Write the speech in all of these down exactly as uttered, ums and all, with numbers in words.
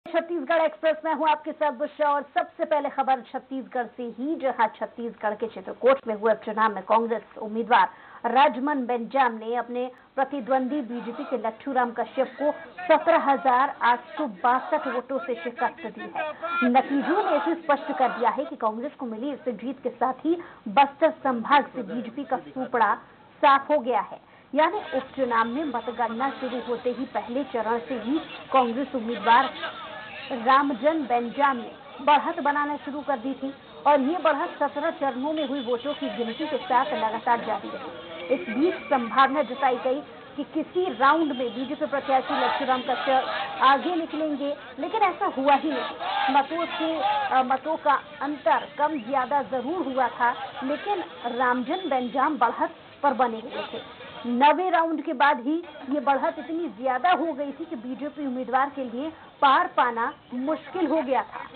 Chhattisgarh express में हूं आपके साथ बुशरा और सबसे पहले खबर छत्तीसगढ़ से ही, जहां छत्तीसगढ़ के चित्रकोट में हुए उपचुनाव में कांग्रेस उम्मीदवार राजमन बेंजाम ने अपने प्रतिद्वंदी बीजेपी के लट्ठूराम कश्यप को सत्रह हजार आठ सौ बासठ वोटों से शिकस्त दी है। नतीजों ने इसे स्पष्ट कर दिया है कि कांग्रेस को मिली इस जीत के साथ ही बस्तर संभाग से बीजेपी का सूपड़ा साफ हो गया है। यानी उपचुनाव में मतगणना शुरू होते ही पहले चरण से ही कांग्रेस उम्मीदवार रामजन बेंजाम ने बढ़त बनाना शुरू कर दी थी और ये बढ़त सत्रह चरणों में हुई वोटों की गिनती के साथ लगातार जारी रही। इस बीच संभावना जताई गई कि किसी राउंड में बीजेपी प्रत्याशी लट्ठूराम कश्यप आगे निकलेंगे, लेकिन ऐसा हुआ ही नहीं। मतों से मतों का अंतर कम ज्यादा जरूर हुआ था, लेकिन रामजन बेंजाम बढ़त पर बने हुए थे। नवे राउंड के बाद ही ये बढ़त इतनी ज्यादा हो गई थी कि बीजेपी उम्मीदवार के लिए पार पाना मुश्किल हो गया था।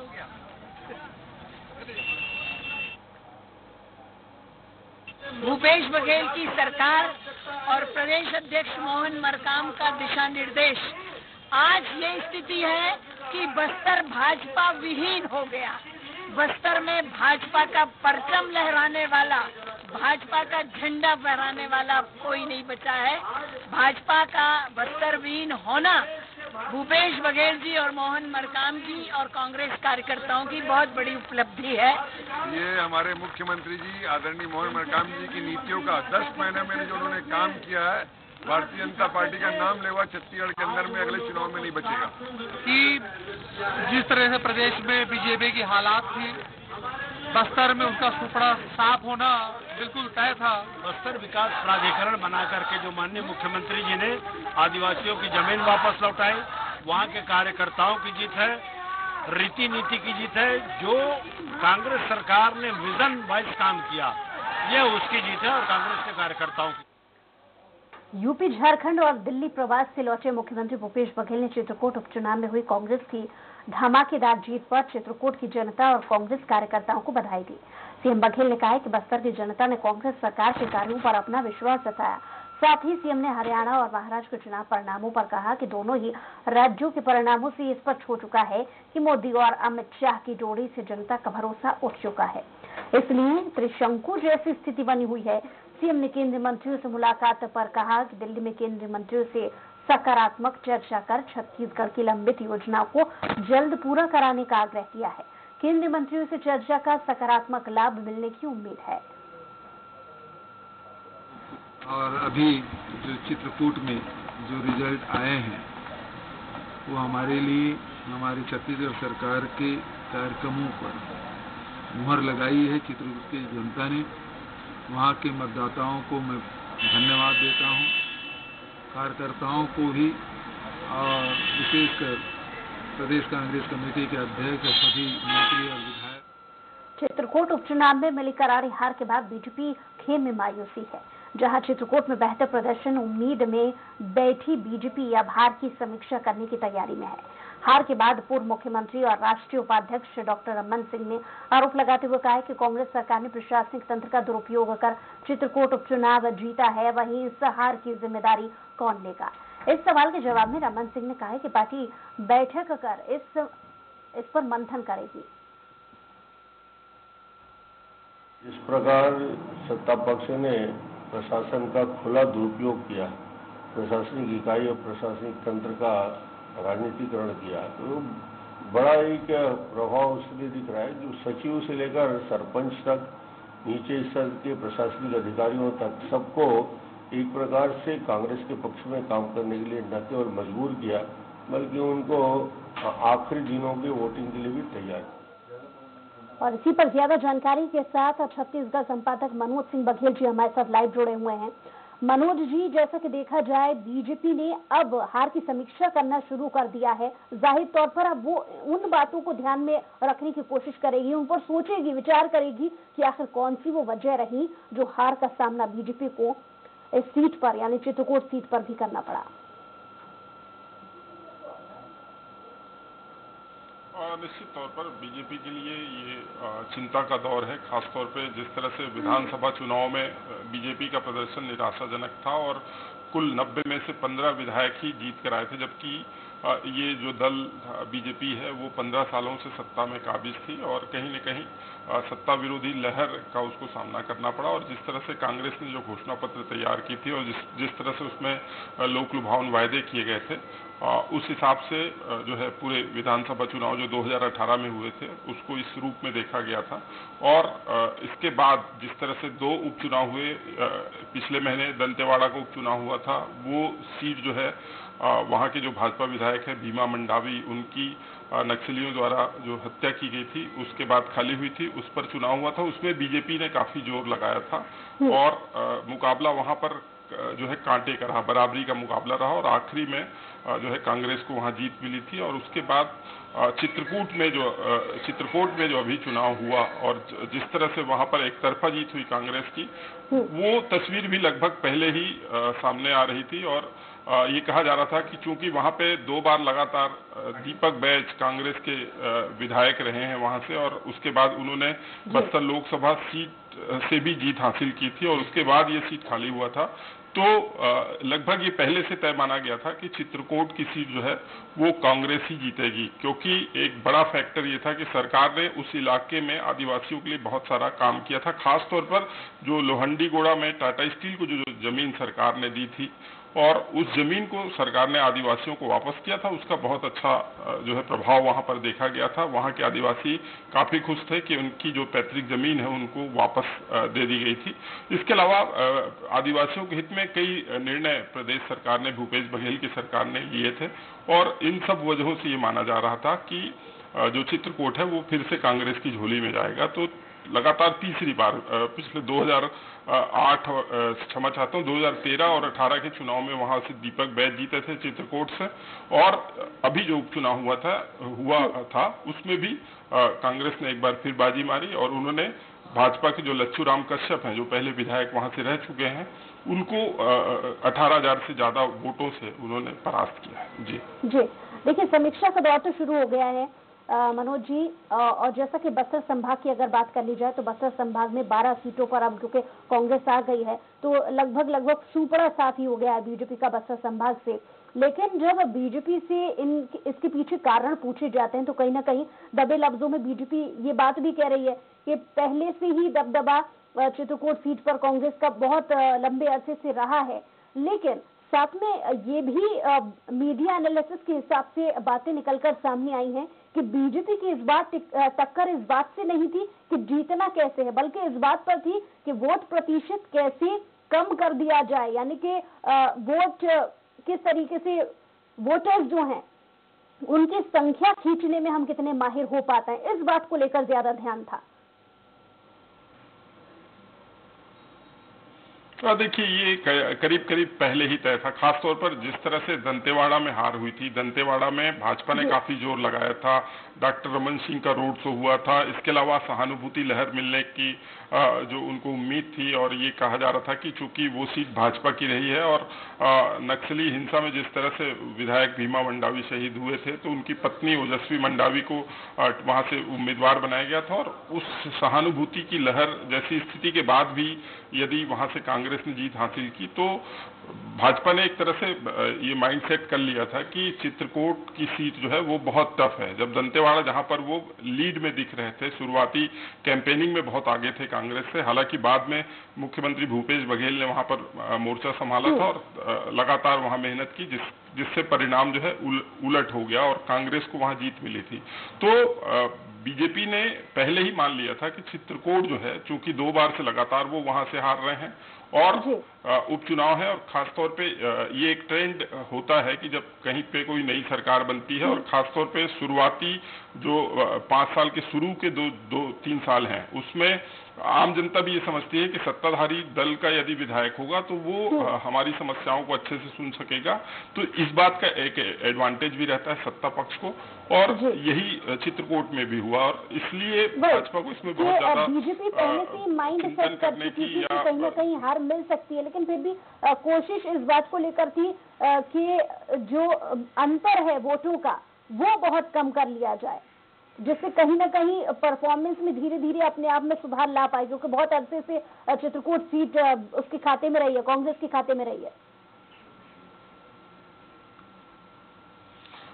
भूपेश बघेल की सरकार और प्रदेश अध्यक्ष मोहन मरकाम का दिशा निर्देश, आज ये स्थिति है कि बस्तर भाजपा विहीन हो गया। बस्तर में भाजपा का परचम लहराने वाला, भाजपा का झंडा फहराने वाला कोई नहीं बचा है। भाजपा का बस्तर विहीन होना भूपेश बघेल जी और मोहन मरकाम जी और कांग्रेस कार्यकर्ताओं की बहुत बड़ी उपलब्धि है। ये हमारे मुख्यमंत्री जी आदरणीय मोहन मरकाम जी की नीतियों का दस महीने में जो उन्होंने काम किया है, भारतीय जनता पार्टी का नाम लेवा छत्तीसगढ़ के अंदर में अगले चुनाव में नहीं बचेगा। कि जिस तरह से प्रदेश में बीजेपी की हालात थी, बस्तर में उसका सुपड़ा साफ होना बिल्कुल तय था। बस्तर विकास प्राधिकरण बना करके जो माननीय मुख्यमंत्री जी ने आदिवासियों की जमीन वापस लौटाई, वहाँ के कार्यकर्ताओं की जीत है, रीति नीति की जीत है। जो कांग्रेस सरकार ने विजन वाइज काम किया, ये उसकी जीत है और कांग्रेस के कार्यकर्ताओं की। यूपी, झारखंड और दिल्ली प्रवास से लौटे मुख्यमंत्री भूपेश बघेल ने चित्रकोट उपचुनाव में हुई कांग्रेस की धमाकेदार जीत पर चित्रकोट की जनता और कांग्रेस कार्यकर्ताओं को बधाई दी। सीएम बघेल ने कहा कि बस्तर की जनता ने कांग्रेस सरकार के कार्यों पर अपना विश्वास जताया। साथ ही सीएम ने हरियाणा और महाराष्ट्र के चुनाव परिणामों पर कहा कि दोनों ही राज्यों के परिणामों से ये स्पष्ट हो चुका है कि मोदी और अमित शाह की जोड़ी से जनता का भरोसा उठ चुका है, इसलिए त्रिशंकु जैसी स्थिति बनी हुई है। सीएम ने केंद्रीय मंत्रियों से मुलाकात पर कहा कि दिल्ली में केंद्रीय मंत्रियों से सकारात्मक चर्चा कर छत्तीसगढ़ की लंबित योजनाओं को जल्द पूरा कराने का आग्रह किया है। केंद्रीय मंत्रियों से चर्चा का सकारात्मक लाभ मिलने की उम्मीद है। और अभी जो चित्रकूट में जो रिजल्ट आए हैं, वो हमारे लिए, हमारी छत्तीसगढ़ सरकार के कार्यक्रमों पर मुहर लगाई है। चित्रकूट की जनता ने, वहाँ के मतदाताओं को मैं धन्यवाद देता हूँ, कार्यकर्ताओं को भी, और विशेषकर प्रदेश कांग्रेस कमेटी के अध्यक्ष और सभी मंत्री और विधायक। चित्रकूट उपचुनाव में मिली करारी हार के बाद बीजेपी खेम में मायूसी है। जहां चित्रकूट में बेहतर प्रदर्शन उम्मीद में बैठी बीजेपी अब हार की समीक्षा करने की तैयारी में है। हार के बाद पूर्व मुख्यमंत्री और राष्ट्रीय उपाध्यक्ष डॉक्टर रमन सिंह ने आरोप लगाते हुए कहा कि कांग्रेस सरकार ने प्रशासनिक तंत्र का दुरुपयोग कर चित्रकूट उपचुनाव जीता है, वहीं इस हार की जिम्मेदारी कौन लेगा। इस सवाल के जवाब में रमन सिंह ने कहा कि पार्टी बैठक कर इस इस पर मंथन करेगी। इस प्रकार सत्ता पक्ष ने प्रशासन का खुला दुरुपयोग किया, प्रशासनिक इकाई और प्रशासनिक तंत्र का राजनीतिकरण किया, तो बड़ा एक प्रभाव उसमें दिख रहा है जो सचिव से लेकर सरपंच तक, नीचे स्तर के प्रशासनिक अधिकारियों तक सबको एक प्रकार से कांग्रेस के पक्ष में काम करने के लिए न केवल मजबूर किया, बल्कि उनको आखिरी दिनों के वोटिंग के लिए भी तैयार किया। और इसी पर ज्यादा जानकारी के साथ छत्तीसगढ़ संपादक मनोज सिंह बघेल जी हमारे साथ लाइव जुड़े हुए हैं। मनोज जी, जैसा कि देखा जाए बीजेपी ने अब हार की समीक्षा करना शुरू कर दिया है। जाहिर तौर पर अब वो उन बातों को ध्यान में रखने की कोशिश करेगी, उन पर सोचेगी, विचार करेगी कि आखिर कौन सी वो वजह रही जो हार का सामना बीजेपी को इस सीट पर यानी चित्रकूट सीट पर भी करना पड़ा। निश्चित तौर पर बीजेपी के लिए ये चिंता का दौर है, खासतौर पे जिस तरह से विधानसभा चुनाव में बीजेपी का प्रदर्शन निराशाजनक था और कुल नब्बे में से पंद्रह विधायक ही जीत कर आए थे, जबकि ये जो दल बीजेपी है वो पंद्रह सालों से सत्ता में काबिज थी और कहीं न कहीं सत्ता विरोधी लहर का उसको सामना करना पड़ा। और जिस तरह से कांग्रेस ने जो घोषणा पत्र तैयार की थी और जिस जिस तरह से उसमें लोक लुभावन वायदे किए गए थे, उस हिसाब से जो है पूरे विधानसभा चुनाव जो दो हज़ार अठारह में हुए थे उसको इस रूप में देखा गया था। और इसके बाद जिस तरह से दो उपचुनाव हुए, पिछले महीने दंतेवाड़ा का उपचुनाव हुआ था, वो सीट जो है वहाँ के जो भाजपा विधायक है भीमा मंडावी, उनकी नक्सलियों द्वारा जो हत्या की गई थी उसके बाद खाली हुई थी, उस पर चुनाव हुआ था। उसमें बीजेपी ने काफी जोर लगाया था और आ, मुकाबला वहां पर जो है कांटे का रहा, बराबरी का मुकाबला रहा और आखिरी में जो है कांग्रेस को वहां जीत मिली थी। और उसके बाद चित्रकूट में जो चित्रकूट में जो अभी चुनाव हुआ और जिस तरह से वहां पर एक तरफा जीत हुई कांग्रेस की, वो तस्वीर भी लगभग पहले ही सामने आ रही थी। और ये कहा जा रहा था कि चूंकि वहां पे दो बार लगातार दीपक बैज कांग्रेस के विधायक रहे हैं वहां से, और उसके बाद उन्होंने बस्तर लोकसभा सीट से भी जीत हासिल की थी और उसके बाद ये सीट खाली हुआ था, तो लगभग ये पहले से तय माना गया था कि चित्रकूट की सीट जो है वो कांग्रेस ही जीतेगी, क्योंकि एक बड़ा फैक्टर ये था कि सरकार ने उस इलाके में आदिवासियों के लिए बहुत सारा काम किया था। खास तौर पर जो लोहंडीगोड़ा में टाटा स्टील को जो, जो जमीन सरकार ने दी थी और उस जमीन को सरकार ने आदिवासियों को वापस किया था, उसका बहुत अच्छा जो है प्रभाव वहां पर देखा गया था। वहां के आदिवासी काफी खुश थे कि उनकी जो पैतृक जमीन है उनको वापस दे दी गई थी। इसके अलावा आदिवासियों के हित में कई निर्णय प्रदेश सरकार ने, भूपेश बघेल की सरकार ने लिए थे और इन सब वजहों से ये माना जा रहा था कि जो चित्रकूट है वो फिर से कांग्रेस की झोली में जाएगा। तो लगातार तीसरी बार पिछले दो हज़ार आठ क्षमा चाहता हूँ दो हज़ार तेरह और अठारह के चुनाव में वहां से दीपक बैज जीते थे चित्रकूट से, और अभी जो उपचुनाव हुआ था हुआ था उसमें भी कांग्रेस ने एक बार फिर बाजी मारी और उन्होंने भाजपा के जो लच्छू राम कश्यप हैं, जो पहले विधायक वहां से रह चुके हैं, उनको अठारह हजार से ज्यादा वोटों से उन्होंने परास्त किया। जी जी देखिए, समीक्षा का दौर तो शुरू हो गया है मनोज जी, और जैसा कि बस्तर संभाग की अगर बात कर ली जाए तो बस्तर संभाग में बारह सीटों पर अब क्योंकि कांग्रेस आ गई है तो लगभग लगभग सुपड़ा साथ ही हो गया है बीजेपी का बस्तर संभाग से। लेकिन जब बीजेपी से इन इसके पीछे कारण पूछे जाते हैं तो कहीं ना कहीं दबे लफ्जों में बीजेपी ये बात भी कह रही है कि पहले से ही दबदबा चित्रकूट सीट पर कांग्रेस का बहुत लंबे अरसे से रहा है। लेकिन साथ में ये भी आ, मीडिया एनालिसिस के हिसाब से बातें निकलकर सामने आई हैं कि बीजेपी की इस बात टक्कर इस बात से नहीं थी कि जीतना कैसे है, बल्कि इस बात पर थी कि वोट प्रतिशत कैसे कम कर दिया जाए, यानी कि वोट किस तरीके से वोटर्स जो हैं उनकी संख्या खींचने में हम कितने माहिर हो पाते हैं, इस बात को लेकर ज्यादा ध्यान था। तो देखिए, ये करीब करीब पहले ही तय था, खासतौर पर जिस तरह से दंतेवाड़ा में हार हुई थी। दंतेवाड़ा में भाजपा ने काफी जोर लगाया था, डॉक्टर रमन सिंह का रोड शो हुआ था, इसके अलावा सहानुभूति लहर मिलने की जो उनको उम्मीद थी, और ये कहा जा रहा था कि चूंकि वो सीट भाजपा की रही है और नक्सली हिंसा में जिस तरह से विधायक भीमा मंडावी शहीद हुए थे तो उनकी पत्नी ओजस्वी मंडावी को वहां से उम्मीदवार बनाया गया था, और उस सहानुभूति की लहर जैसी स्थिति के बाद भी यदि वहां से कांग्रेस ने जीत हासिल की तो भाजपा ने एक तरह से ये माइंड सेट कर लिया था कि चित्रकूट की सीट जो है वो बहुत टफ है। जब दंतेवाड़ा, जहां पर वो लीड में दिख रहे थे, शुरुआती कैंपेनिंग में बहुत आगे थे कांग्रेस से, हालांकि बाद में मुख्यमंत्री भूपेश बघेल ने वहां पर मोर्चा संभाला था और लगातार वहां मेहनत की, जिस जिससे परिणाम जो है उल, उलट हो गया और कांग्रेस को वहां जीत मिली थी। तो बीजेपी ने पहले ही मान लिया था कि चित्रकूट जो है, चूंकि दो बार से लगातार वो वहां से हार रहे हैं और उपचुनाव है, और खासतौर पे ये एक ट्रेंड होता है कि जब कहीं पे कोई नई सरकार बनती है और खासतौर पे शुरुआती जो पांच साल के शुरू के दो दो तीन साल हैं उसमें आम जनता भी ये समझती है कि सत्ताधारी दल का यदि विधायक होगा तो वो हमारी समस्याओं को अच्छे से सुन सकेगा, तो इस बात का एक एडवांटेज भी रहता है सत्ता पक्ष को, और यही चित्रकूट में भी हुआ और इसलिए भाजपा को इसमें बहुत ज्यादा बीजेपी पहले से माइंड सेट कर चुकी थी कि कहीं ना कहीं हार मिल सकती है, लेकिन फिर भी आ, कोशिश इस बात को लेकर थी कि जो अंतर है वोटों का वो बहुत कम कर लिया जाए, जिससे कहीं ना कहीं परफॉर्मेंस में धीरे धीरे अपने आप में सुधार ला पाए, क्योंकि बहुत अरसे से चित्रकूट सीट उसके खाते में रही है, कांग्रेस के खाते में रही है।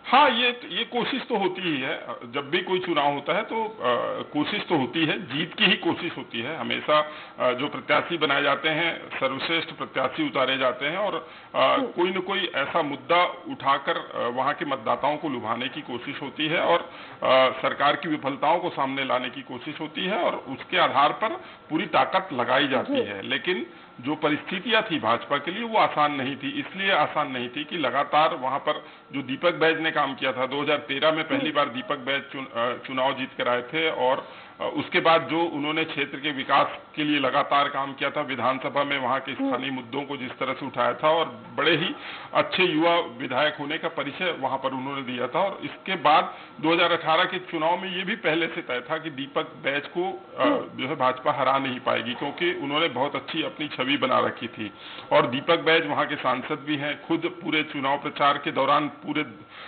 हाँ, ये ये कोशिश तो होती ही है। जब भी कोई चुनाव होता है तो आ, कोशिश तो होती है, जीत की ही कोशिश होती है। हमेशा आ, जो प्रत्याशी बनाए जाते हैं सर्वश्रेष्ठ प्रत्याशी उतारे जाते हैं और आ, कोई न कोई ऐसा मुद्दा उठाकर वहां के मतदाताओं को लुभाने की कोशिश होती है और आ, सरकार की विफलताओं को सामने लाने की कोशिश होती है और उसके आधार पर पूरी ताकत लगाई जाती है। लेकिन जो परिस्थितियां थी भाजपा के लिए वो आसान नहीं थी। इसलिए आसान नहीं थी कि लगातार वहां पर जो दीपक बैज ने काम किया था, दो हज़ार तेरह में पहली बार दीपक बैज चुन, चुनाव जीत कर आए थे और उसके बाद जो उन्होंने क्षेत्र के विकास के लिए लगातार काम किया था, विधानसभा में वहां के स्थानीय मुद्दों को जिस तरह से उठाया था और बड़े ही अच्छे युवा विधायक होने का परिचय वहां पर उन्होंने दिया था। और इसके बाद दो हज़ार अठारह के चुनाव में ये भी पहले से तय था कि दीपक बैज को जो है भाजपा हरा नहीं पाएगी, क्योंकि उन्होंने बहुत अच्छी अपनी छवि बना रखी थी और दीपक बैज वहां के सांसद भी हैं, खुद पूरे चुनाव प्रचार के दौरान पूरे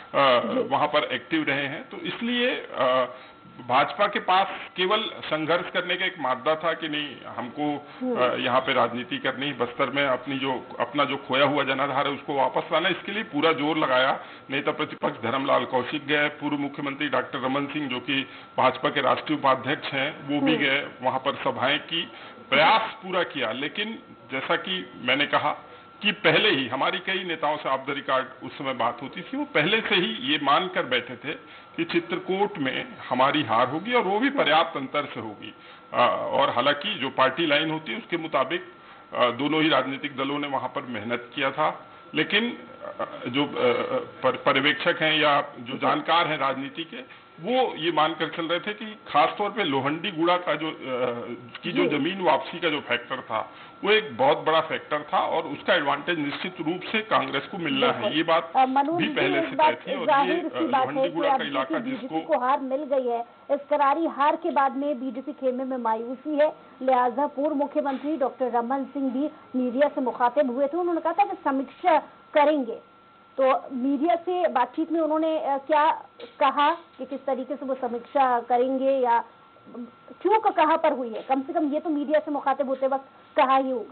वहां पर एक्टिव रहे हैं। तो इसलिए आ, भाजपा के पास केवल संघर्ष करने का एक मादा था कि नहीं, हमको यहाँ पे राजनीति करनी, बस्तर में अपनी जो अपना जो खोया हुआ जनाधार है उसको वापस लाना, इसके लिए पूरा जोर लगाया। नेता प्रतिपक्ष धर्मलाल कौशिक गए, पूर्व मुख्यमंत्री डॉक्टर रमन सिंह जो कि भाजपा के राष्ट्रीय उपाध्यक्ष हैं वो भी गए, वहां पर सभाएं की, प्रयास पूरा किया। लेकिन जैसा कि मैंने कहा कि पहले ही हमारी कई नेताओं से ऑफ द रिकॉर्ड उस समय बात होती थी, वो पहले से ही ये मान कर बैठे थे कि चित्रकूट में हमारी हार होगी और वो भी पर्याप्त अंतर से होगी। और हालांकि जो पार्टी लाइन होती है उसके मुताबिक दोनों ही राजनीतिक दलों ने वहां पर मेहनत किया था, लेकिन जो पर्यवेक्षक हैं या जो जानकार हैं राजनीति के, वो ये मानकर चल रहे थे कि खासतौर पे लोहंडी गुड़ा का जो की जो जमीन वापसी का जो फैक्टर था वो एक बहुत बड़ा फैक्टर था और उसका एडवांटेज निश्चित रूप से कांग्रेस को मिलना है। ये बात भी पहले से तय थी और ये लोहंडी गुड़ा का इलाका जिसको को हार मिल गई है, इस करारी हार के बाद में बीजेपी खेमे में मायूसी है। लिहाजा पूर्व मुख्यमंत्री डॉक्टर रमन सिंह भी मीडिया से मुखातिब हुए थे, उन्होंने कहा था कि समीक्षा करेंगे। तो मीडिया से बातचीत में उन्होंने क्या कहा कि किस तरीके से वो समीक्षा करेंगे या चूक कहां पर हुई है? कम से कम ये तो मीडिया से मुखातिब होते वक्त कहा ही होगा।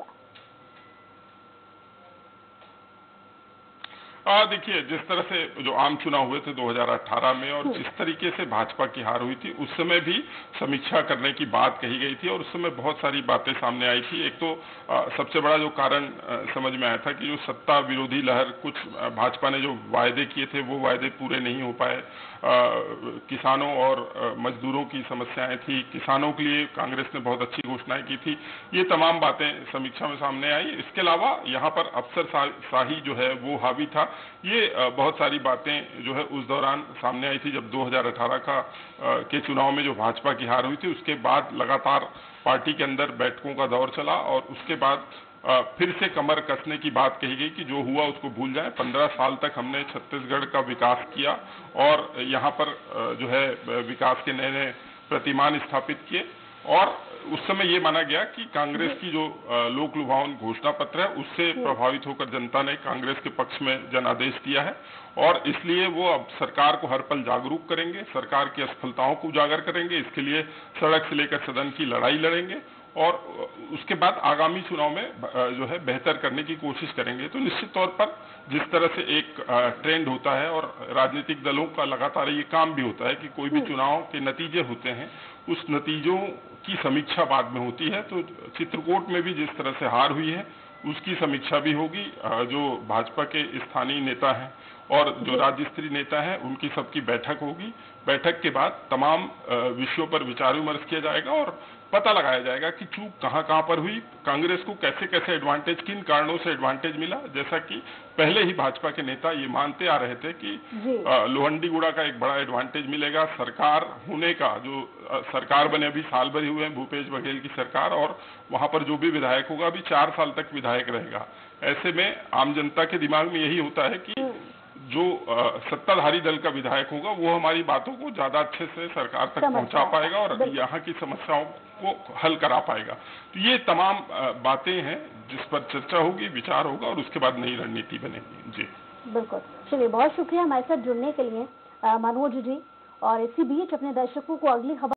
देखिए, जिस तरह से जो आम चुनाव हुए थे दो हज़ार अठारह में और जिस तरीके से भाजपा की हार हुई थी, उस समय भी समीक्षा करने की बात कही गई थी और उस समय बहुत सारी बातें सामने आई थी। एक तो आ, सबसे बड़ा जो कारण आ, समझ में आया था कि जो सत्ता विरोधी लहर, कुछ भाजपा ने जो वायदे किए थे वो वायदे पूरे नहीं हो पाए। आ, किसानों और आ, मजदूरों की समस्याएं थी, किसानों के लिए कांग्रेस ने बहुत अच्छी घोषणाएं की थी, ये तमाम बातें समीक्षा में सामने आई। इसके अलावा यहाँ पर अफसर शाही जो है वो हावी था। ये बहुत सारी बातें जो है उस दौरान सामने आई थी जब दो हज़ार अठारह का के चुनाव में जो भाजपा की हार हुई थी, उसके बाद लगातार पार्टी के अंदर बैठकों का दौर चला और उसके बाद फिर से कमर कसने की बात कही गई कि जो हुआ उसको भूल जाएं। पंद्रह साल तक हमने छत्तीसगढ़ का विकास किया और यहाँ पर जो है विकास के नए नए प्रतिमान स्थापित किए और उस समय ये माना गया कि कांग्रेस की जो लोक लुभावन घोषणा पत्र है उससे प्रभावित होकर जनता ने कांग्रेस के पक्ष में जनादेश दिया है और इसलिए वो अब सरकार को हर पल जागरूक करेंगे, सरकार की असफलताओं को उजागर करेंगे, इसके लिए सड़क से लेकर सदन की लड़ाई लड़ेंगे और उसके बाद आगामी चुनाव में जो है बेहतर करने की कोशिश करेंगे। तो निश्चित तौर पर जिस तरह से एक ट्रेंड होता है और राजनीतिक दलों का लगातार ये काम भी होता है कि कोई भी चुनाव के नतीजे होते हैं, उस नतीजों की समीक्षा बाद में होती है। तो चित्रकूट में भी जिस तरह से हार हुई है उसकी समीक्षा भी होगी। जो भाजपा के स्थानीय नेता हैं और जो राज्य स्तरीय नेता हैं उनकी सबकी बैठक होगी। बैठक के बाद तमाम विषयों पर विचार विमर्श किया जाएगा और पता लगाया जाएगा कि चूक कहां कहां पर हुई, कांग्रेस को कैसे कैसे एडवांटेज, किन कारणों से एडवांटेज मिला। जैसा कि पहले ही भाजपा के नेता ये मानते आ रहे थे कि लोहंडी गुड़ा का एक बड़ा एडवांटेज मिलेगा, सरकार होने का, जो आ, सरकार बने अभी साल भर ही हुए हैं भूपेश बघेल की सरकार और वहां पर जो भी विधायक होगा अभी चार साल तक विधायक रहेगा। ऐसे में आम जनता के दिमाग में यही होता है कि जो आ, सत्ताधारी दल का विधायक होगा वो हमारी बातों को ज्यादा अच्छे से सरकार तक पहुंचा पाएगा और यहाँ की समस्याओं को हल करा पाएगा। तो ये तमाम बातें हैं जिस पर चर्चा होगी, विचार होगा और उसके बाद नई रणनीति बनेगी। जी बिल्कुल, चलिए बहुत शुक्रिया हमारे साथ जुड़ने के लिए मनोज जी। और इसी बीच अपने दर्शकों को अगली खबर